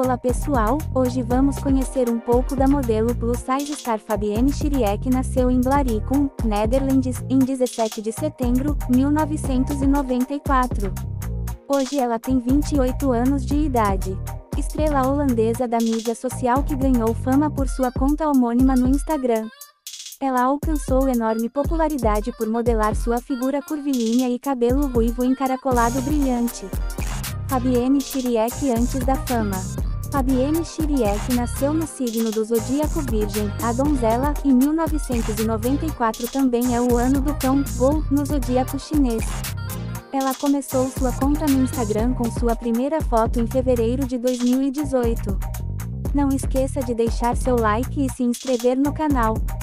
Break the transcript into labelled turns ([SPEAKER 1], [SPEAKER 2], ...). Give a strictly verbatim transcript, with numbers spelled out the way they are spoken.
[SPEAKER 1] Olá pessoal, hoje vamos conhecer um pouco da modelo plus size star Fabienne Chirié, que nasceu em Blaricum, Netherlands, em dezessete de setembro de mil novecentos e noventa e quatro. Hoje ela tem vinte e oito anos de idade. Estrela holandesa da mídia social que ganhou fama por sua conta homônima no Instagram. Ela alcançou enorme popularidade por modelar sua figura curvilínea e cabelo ruivo encaracolado brilhante. Fabienne Chirié antes da fama. Fabienne Chirié nasceu no signo do zodíaco Virgem, a donzela, em mil novecentos e noventa e quatro também é o ano do cão, Wu, no zodíaco chinês. Ela começou sua conta no Instagram com sua primeira foto em fevereiro de dois mil e dezoito. Não esqueça de deixar seu like e se inscrever no canal.